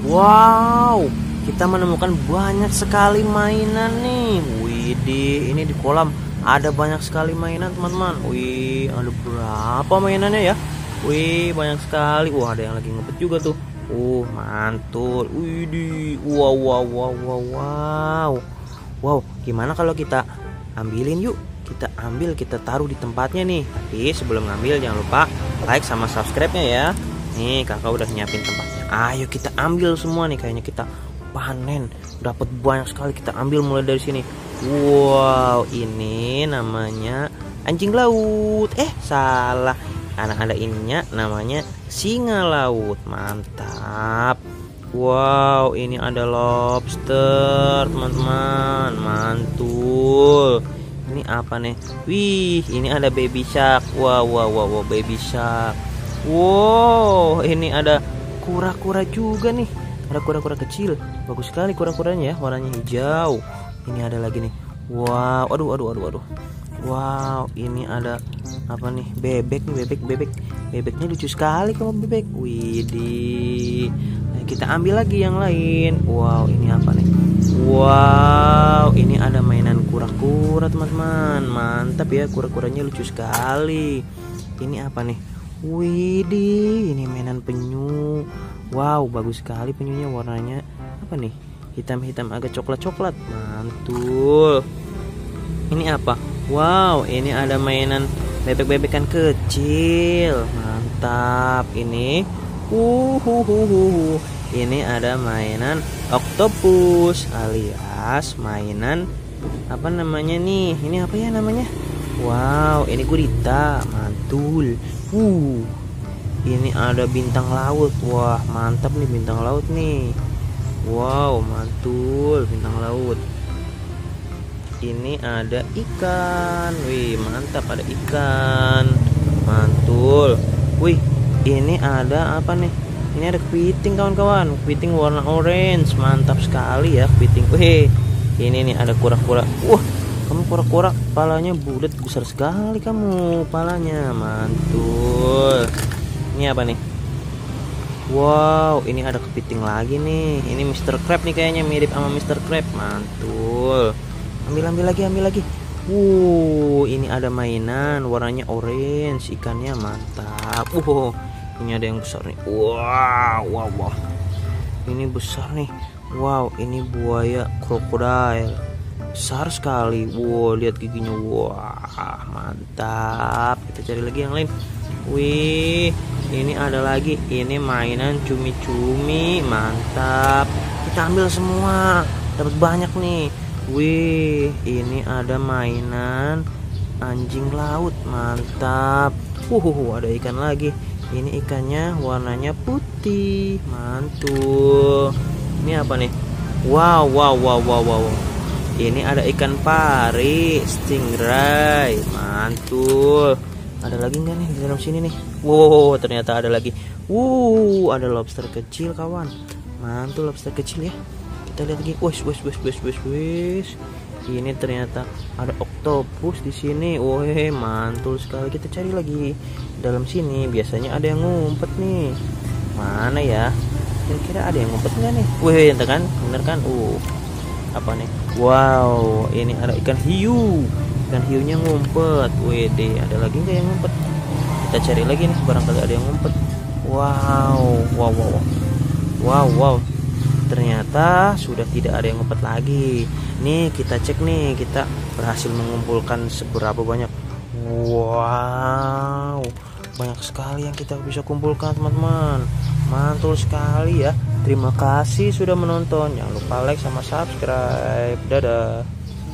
Wow, kita menemukan banyak sekali mainan nih. Widih, ini di kolam ada banyak sekali mainan teman-teman. Wih, ada berapa mainannya ya? Wih, banyak sekali. Wah, ada yang lagi ngepet juga tuh. Mantul. Widih, wow, wow, wow, wow, wow. Wow, gimana kalau kita ambilin yuk? Kita ambil, kita taruh di tempatnya nih. Tapi sebelum ngambil jangan lupa like sama subscribe-nya ya. Nih, kakak udah nyiapin tempatnya. Ayo kita ambil semua nih, kayaknya kita panen. Dapat banyak sekali, kita ambil mulai dari sini. Wow, ini namanya anjing laut. Salah. Karena ada ininya namanya singa laut. Mantap. Wow, ini ada lobster, teman-teman. Mantul. Ini apa nih? Wih, ini ada baby shark. Wow, wow, wow, wow, baby shark. Wow, ini ada kura-kura juga nih. Ada kura-kura kecil. Bagus sekali kura-kuranya ya, warnanya hijau. Ini ada lagi nih. Wow, aduh. Wow, ini ada apa nih? Bebek nih, bebek. Bebeknya lucu sekali kamu bebek. Widih. Nah, kita ambil lagi yang lain. Wow, ini apa nih? Wow, ini ada mainan kura-kura teman-teman. Mantap ya, kura-kuranya lucu sekali. Ini apa nih? Widih, ini mainan penyu. Wow, bagus sekali penyunya, warnanya apa nih? Hitam-hitam agak coklat-coklat. Mantul. Ini apa? Wow, ini ada mainan bebek-bebekan kecil. Mantap. Ini ini ada mainan oktopus alias mainan apa namanya nih? Ini apa ya namanya? Wow, ini gurita. Mantul. Ini ada bintang laut. Wah, mantap nih bintang laut nih. Wow, mantul bintang laut. Ini ada ikan. Wih, mantap, ada ikan. Mantul. Wih, ini ada apa nih? Ini ada kepiting kawan-kawan. Kepiting warna orange. Mantap sekali ya kepiting. Wih, ini nih ada kura-kura. Wah, kamu kura-kura kepalanya bulat, besar sekali kamu kepalanya. Mantul. Ini apa nih? Wow, ini ada kepiting lagi nih. Ini Mr. Crab nih, kayaknya mirip sama Mr. Crab. Mantul. Ambil lagi. Ini ada mainan warnanya orange, ikannya mantap. Ini ada yang besar nih. Wow. Ini besar nih. Wow, ini buaya krokodil. Besar sekali. Wow, lihat giginya. Wah, mantap. Kita cari lagi yang lain. Wih, ini ada lagi. Ini mainan cumi-cumi. Mantap. Kita ambil semua. Dapat banyak nih. Wih, ini ada mainan anjing laut. Mantap. Ada ikan lagi. Ini ikannya warnanya putih. Mantul. Ini apa nih? Wow. Ini ada ikan pari, stingray. Mantul. Ada lagi nggak nih di dalam sini nih? Wow, ternyata ada lagi. Ada lobster kecil kawan. Mantul, lobster kecil ya. Kita lihat lagi. Wes. Ini ternyata ada oktopus di sini. Wih, mantul sekali. Kita cari lagi dalam sini. Biasanya ada yang ngumpet nih. Mana ya? Kira-kira ada yang ngumpet nggak nih? Wih, bener kan? Apa nih? Wow, ini ada ikan hiu. Ikan hiunya ngumpet. Wih, ada lagi nggak yang ngumpet? Kita cari lagi nih. Barangkali ada yang ngumpet. Wow. Ternyata sudah tidak ada yang ngumpet lagi. Nih kita cek nih, kita berhasil mengumpulkan seberapa banyak. Wow, banyak sekali yang kita bisa kumpulkan teman-teman. Mantul sekali ya. Terima kasih sudah menonton. Jangan lupa like sama subscribe. Dadah.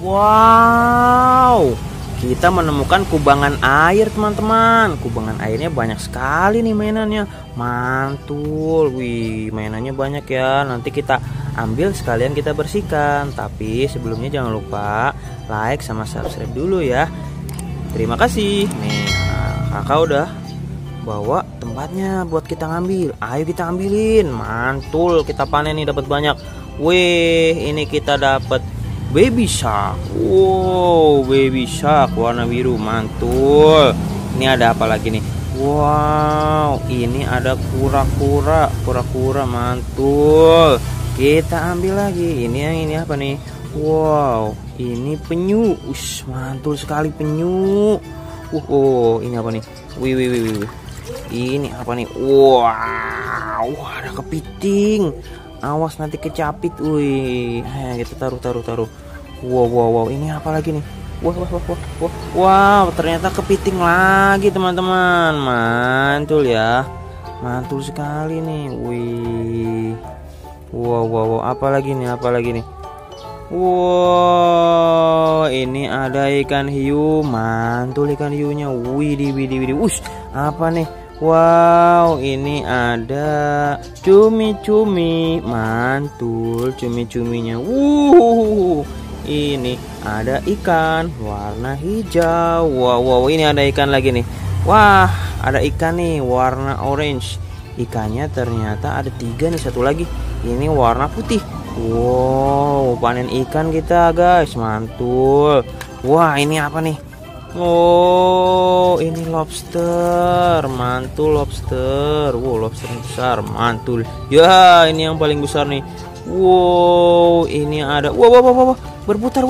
Wow, kita menemukan kubangan air teman-teman. Kubangan airnya banyak sekali nih mainannya. Mantul. Wih, mainannya banyak ya. Nanti kita ambil sekalian kita bersihkan. Tapi sebelumnya jangan lupa like sama subscribe dulu ya. Terima kasih. Nih, kakak udah bawa tempatnya buat kita ngambil. Ayo kita ambilin. Mantul, kita panen nih dapat banyak. Wih, ini kita dapat baby shark. Wow, baby shark warna biru. Mantul. Ini ada apa lagi nih? Wow, ini ada kura-kura mantul. Kita ambil lagi. Ini apa nih? Wow, ini penyu. Mantul sekali penyu. Ini apa nih? Wih. Ini apa nih? Wow, ada kepiting. Awas nanti kecapit. Wih, kita taruh. Wow, ini apa lagi nih? Wow, ternyata kepiting lagi teman-teman. Mantul ya, mantul sekali nih. Wih, wow, apa lagi nih? Wow, ini ada ikan hiu. Mantul ikan hiunya. Widih. Apa nih? Wow, ini ada cumi-cumi. Mantul cumi-cuminya. Ini ada ikan warna hijau. Wow, ini ada ikan lagi nih. Wah, ada ikan nih warna orange. Ikannya ternyata ada 3 nih, satu lagi ini warna putih. Wow, panen ikan kita guys, mantul. Wah, ini apa nih? Oh, ini lobster, mantul lobster. Wow, lobster besar, mantul. Ya, ini yang paling besar nih. Wow, ini ada. Wow, berputar.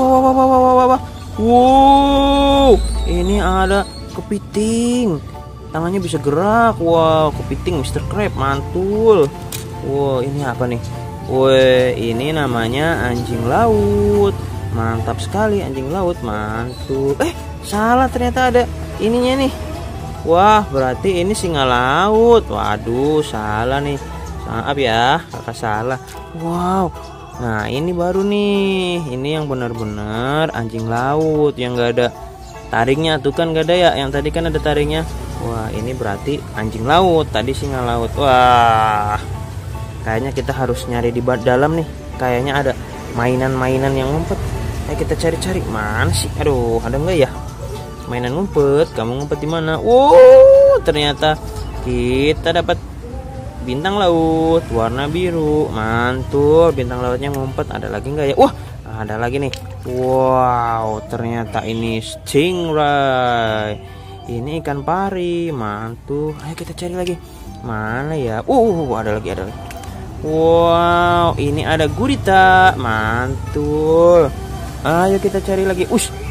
Wow, ini ada kepiting. Tangannya bisa gerak. Wow, kepiting Mr. Crab, mantul. Wow, ini apa nih? Wah, ini namanya anjing laut. Mantap sekali anjing laut, mantul. Salah, ternyata ada ininya nih. Wah, berarti ini singa laut. Waduh, salah nih. Maaf ya, kakak salah. Wow, nah ini baru nih. Ini yang benar-benar anjing laut yang gak ada taringnya. Tuh kan gak ada ya, yang tadi kan ada taringnya. Wah, ini berarti anjing laut, tadi singa laut. Wah, kayaknya kita harus nyari di dalam nih. Kayaknya ada mainan-mainan yang ngumpet. Kita cari-cari. Mana sih? Aduh, ada nggak ya mainan ngumpet? Kamu ngumpet di mana? Wow, ternyata kita dapat bintang laut warna biru. Mantul, bintang lautnya ngumpet. Ada lagi nggak ya? Wah, ada lagi nih. Wow, ternyata ini stingray. Ini ikan pari, mantul. Ayo kita cari lagi. Mana ya? Ada lagi. Wow, ini ada gurita, mantul. Ayo kita cari lagi.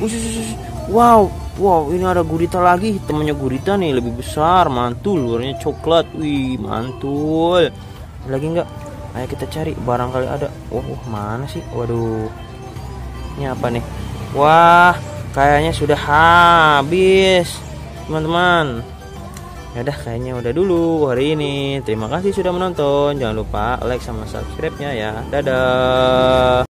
Wow, ini ada gurita lagi. Temannya gurita nih, lebih besar, mantul. Warnanya coklat. Wih, mantul. Ada lagi nggak? Ayo kita cari, barangkali ada. Mana sih? Waduh, ini apa nih? Wah, kayaknya sudah habis teman-teman. Yaudah, kayaknya udah dulu hari ini. Terima kasih sudah menonton. Jangan lupa like sama subscribe-nya ya. Dadah.